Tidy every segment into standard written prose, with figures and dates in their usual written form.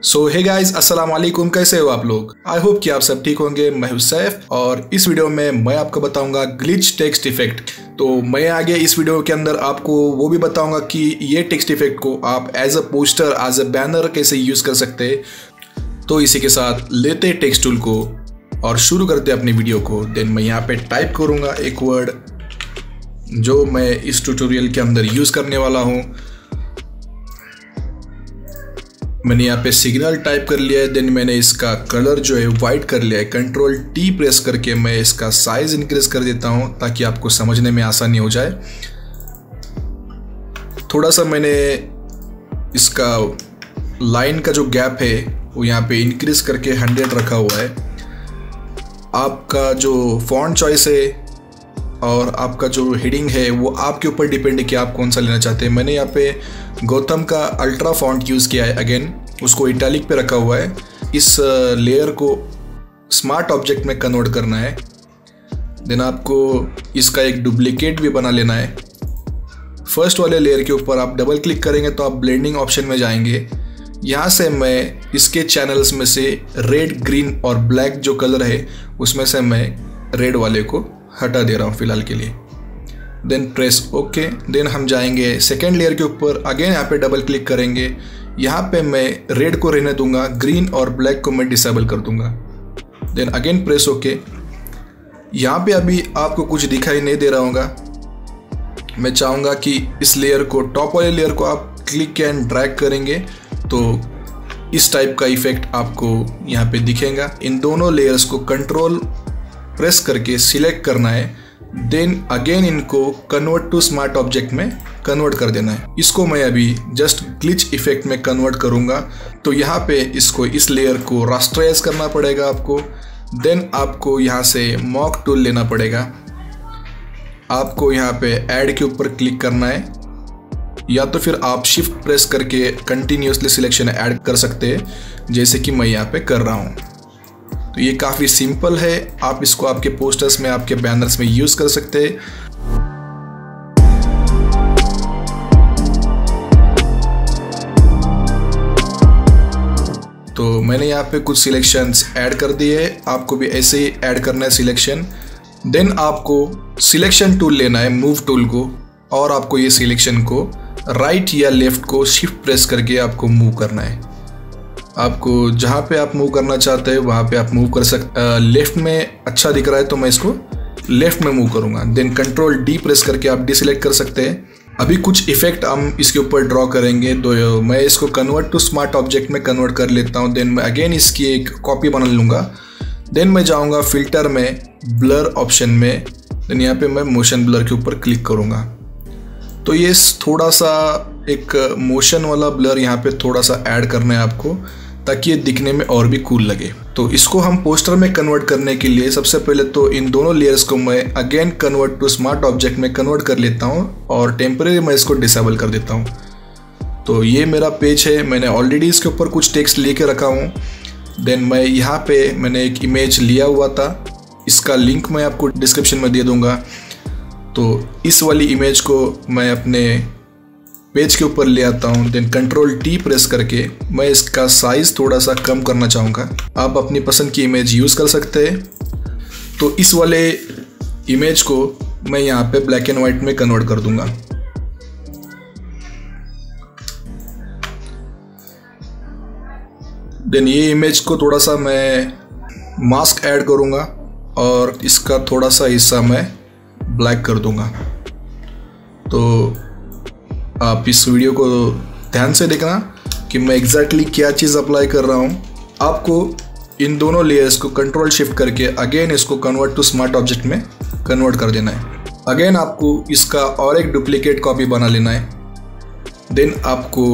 सो hey guys, अस्सलाम वालेकुम। कैसे हो आप लोग? आई होप कि आप सब ठीक होंगे। मैं हूं सैफ और इस वीडियो में मैं आपको बताऊंगा ग्लिच टेक्स्ट इफेक्ट। तो मैं आगे इस वीडियो के अंदर आपको वो भी बताऊंगा कि ये टेक्स्ट इफेक्ट को आप as a poster, as a banner कैसे यूज कर सकते हैं। तो इसी के साथ लेते टेक्स्ट टूल को और शुरू करते अपनी वीडियो को। देन मैं यहाँ पे टाइप करूंगा एक वर्ड जो मैं इस ट्यूटोरियल के अंदर यूज करने वाला हूँ। मैंने यहाँ पे सिग्नल टाइप कर लिया है। देन मैंने इसका कलर जो है वाइट कर लिया है। कंट्रोल टी प्रेस करके मैं इसका साइज इंक्रीज कर देता हूँ ताकि आपको समझने में आसानी हो जाए। थोड़ा सा मैंने इसका लाइन का जो गैप है वो यहाँ पे इंक्रीज करके 100 रखा हुआ है। आपका जो फॉन्ट चॉइस है और आपका जो हेडिंग है वो आपके ऊपर डिपेंड है कि आप कौन सा लेना चाहते हैं। मैंने यहाँ पे गौतम का अल्ट्रा फॉन्ट यूज़ किया है। अगेन उसको इटैलिक पे रखा हुआ है। इस लेयर को स्मार्ट ऑब्जेक्ट में कन्वर्ट करना है। देन आपको इसका एक डुप्लीकेट भी बना लेना है। फर्स्ट वाले लेयर के ऊपर आप डबल क्लिक करेंगे तो आप ब्लेंडिंग ऑप्शन में जाएंगे। यहाँ से मैं इसके चैनल्स में से रेड, ग्रीन और ब्लैक जो कलर है उसमें से मैं रेड वाले को हटा दे रहा हूँ फिलहाल के लिए। Then press okay. देन हम जाएंगे सेकेंड लेयर के ऊपर। अगेन यहाँ पे डबल क्लिक करेंगे। यहाँ पे मैं रेड को रहने दूंगा, ग्रीन और ब्लैक को मैं डिसेबल कर दूंगा। Then again press okay. यहाँ पे अभी आपको कुछ दिखाई नहीं दे रहा होगा। मैं चाहूँगा कि इस लेयर को, टॉप वाले लेयर को आप क्लिक एंड ड्रैग करेंगे तो इस टाइप का इफेक्ट आपको यहाँ पे दिखेगा। इन दोनों लेयर्स को कंट्रोल प्रेस करके सिलेक्ट करना है। देन अगेन इनको कन्वर्ट टू स्मार्ट ऑब्जेक्ट में कन्वर्ट कर देना है। इसको मैं अभी जस्ट ग्लिच इफेक्ट में कन्वर्ट करूंगा। तो यहाँ पे इसको, इस लेयर को रास्टराइज करना पड़ेगा आपको। देन आपको यहाँ से मॉक टूल लेना पड़ेगा। आपको यहाँ पे ऐड के ऊपर क्लिक करना है या तो फिर आप शिफ्ट प्रेस करके कंटिन्यूसली सिलेक्शन ऐड कर सकते हैं जैसे कि मैं यहाँ पे कर रहा हूँ। तो ये काफ़ी सिंपल है। आप इसको आपके पोस्टर्स में, आपके बैनर्स में यूज़ कर सकते हैं। तो मैंने यहाँ पे कुछ सिलेक्शंस ऐड कर दिए। आपको भी ऐसे ही ऐड करना है सिलेक्शन। देन आपको सिलेक्शन टूल लेना है, मूव टूल को, और आपको ये सिलेक्शन को राइट या लेफ्ट को शिफ्ट प्रेस करके आपको मूव करना है। आपको जहाँ पे आप मूव करना चाहते हैं वहाँ पे आप मूव कर सकते। लेफ्ट में अच्छा दिख रहा है तो मैं इसको लेफ्ट में मूव करूँगा। देन कंट्रोल डी प्रेस करके आप डिसेलेक्ट कर सकते हैं। अभी कुछ इफेक्ट हम इसके ऊपर ड्रॉ करेंगे। तो मैं इसको कन्वर्ट टू स्मार्ट ऑब्जेक्ट में कन्वर्ट कर लेता हूँ। देन मैं अगेन इसकी एक कॉपी बना लूँगा। देन मैं जाऊँगा फिल्टर में, ब्लर ऑप्शन में। देन यहाँ पे मैं मोशन ब्लर के ऊपर क्लिक करूँगा। तो ये थोड़ा सा एक मोशन वाला ब्लर यहाँ पे थोड़ा सा ऐड करना है आपको ताकि ये दिखने में और भी कूल लगे। तो इसको हम पोस्टर में कन्वर्ट करने के लिए सबसे पहले तो इन दोनों लेयर्स को मैं again convert to smart object में कन्वर्ट कर लेता हूँ और टेम्परेरी मैं इसको डिसेबल कर देता हूँ। तो ये मेरा पेज है। मैंने ऑलरेडी इसके ऊपर कुछ टेक्स्ट लेके रखा हूँ। देन मैं यहाँ पे मैंने एक इमेज लिया हुआ था। इसका लिंक मैं आपको डिस्क्रिप्शन में दे दूँगा। तो इस वाली इमेज को मैं अपने पेज के ऊपर ले आता हूँ। देन कंट्रोल टी प्रेस करके मैं इसका साइज थोड़ा सा कम करना चाहूँगा। आप अपनी पसंद की इमेज यूज़ कर सकते हैं। तो इस वाले इमेज को मैं यहाँ पे ब्लैक एंड वाइट में कन्वर्ट कर दूंगा। देन ये इमेज को थोड़ा सा मैं मास्क ऐड करूँगा और इसका थोड़ा सा हिस्सा मैं ब्लैक कर दूंगा। तो आप इस वीडियो को ध्यान से देखना कि मैं एग्जैक्टली क्या चीज़ अप्लाई कर रहा हूँ। आपको इन दोनों लेयर्स को कंट्रोल शिफ्ट करके अगेन इसको कन्वर्ट टू स्मार्ट ऑब्जेक्ट में कन्वर्ट कर देना है। अगेन आपको इसका और एक डुप्लीकेट कॉपी बना लेना है। देन आपको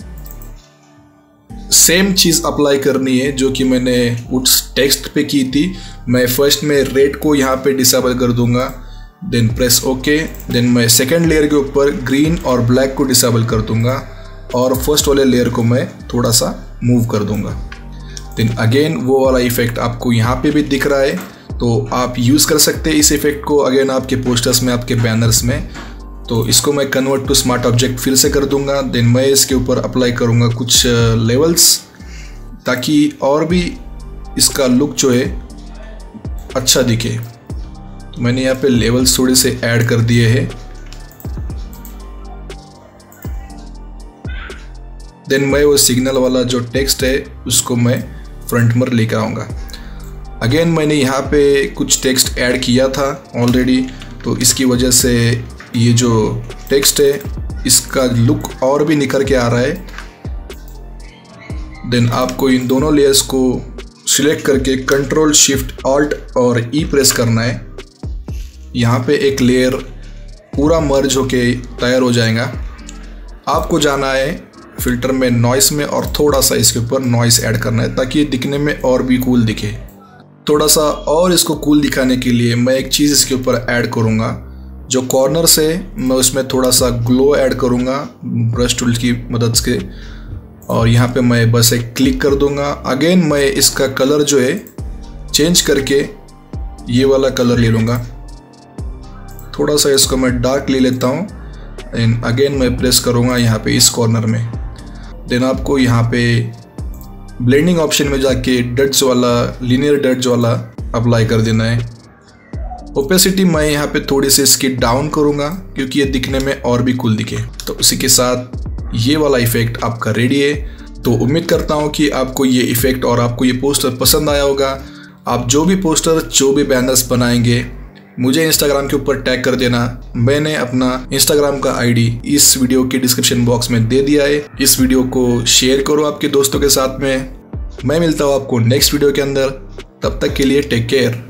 सेम चीज़ अप्लाई करनी है जो कि मैंने उस टेक्स्ट पे की थी। मैं फर्स्ट में रेड को यहाँ पे डिसेबल कर दूंगा। Then press okay. देन मैं सेकेंड लेयर के ऊपर ग्रीन और ब्लैक को डिसेबल कर दूंगा और फर्स्ट वाले लेयर को मैं थोड़ा सा मूव कर दूंगा। देन अगेन वो वाला इफेक्ट आपको यहाँ पे भी दिख रहा है तो आप यूज़ कर सकते हैं इस इफेक्ट को अगेन आपके पोस्टर्स में, आपके बैनर्स में। तो इसको मैं कन्वर्ट टू स्मार्ट ऑब्जेक्ट फिर से कर दूंगा। देन मैं इसके ऊपर अप्लाई करूँगा कुछ लेवल्स। ताकि और भी इसका लुक जो है अच्छा दिखे। तो मैंने यहाँ पे लेवल्स थोड़े से ऐड कर दिए हैं। देन मैं वो सिग्नल वाला जो टेक्स्ट है उसको मैं फ्रंट में लेकर आऊँगा। अगेन मैंने यहाँ पे कुछ टेक्स्ट ऐड किया था ऑलरेडी, तो इसकी वजह से ये जो टेक्स्ट है इसका लुक और भी निखर के आ रहा है। देन आपको इन दोनों लेयर्स को सिलेक्ट करके कंट्रोल शिफ्ट ऑल्ट और ई प्रेस करना है। यहाँ पे एक लेयर पूरा मर्ज होके तैयार हो जाएगा। आपको जाना है फिल्टर में नॉइस में और थोड़ा सा इसके ऊपर नॉइस ऐड करना है ताकि ये दिखने में और भी कूल दिखे। थोड़ा सा और इसको कूल दिखाने के लिए मैं एक चीज़ इसके ऊपर ऐड करूँगा। जो कॉर्नर से मैं उसमें थोड़ा सा ग्लो ऐड करूँगा ब्रश टूल की मदद से, और यहाँ पे मैं बस एक क्लिक कर दूँगा। अगेन मैं इसका कलर जो है चेंज करके ये वाला कलर ले लूँगा। थोड़ा सा इसको मैं डार्क ले लेता हूँ एंड अगेन मैं प्रेस करूँगा यहाँ पे इस कॉर्नर में। देन आपको यहाँ पे ब्लेंडिंग ऑप्शन में जाके डट्स वाला लीनियर डट्स वाला अप्लाई कर देना है। ओपेसिटी मैं यहाँ पे थोड़ी सी इसकी डाउन करूँगा क्योंकि ये दिखने में और भी कूल दिखे। तो उसी के साथ ये वाला इफेक्ट आपका रेडी है। तो उम्मीद करता हूँ कि आपको ये इफेक्ट और आपको ये पोस्टर पसंद आया होगा। आप जो भी पोस्टर जो भी बैनर्स बनाएंगे मुझे इंस्टाग्राम के ऊपर टैग कर देना। मैंने अपना इंस्टाग्राम का आईडी इस वीडियो के डिस्क्रिप्शन बॉक्स में दे दिया है। इस वीडियो को शेयर करो आपके दोस्तों के साथ में। मैं मिलता हूँ आपको नेक्स्ट वीडियो के अंदर। तब तक के लिए टेक केयर।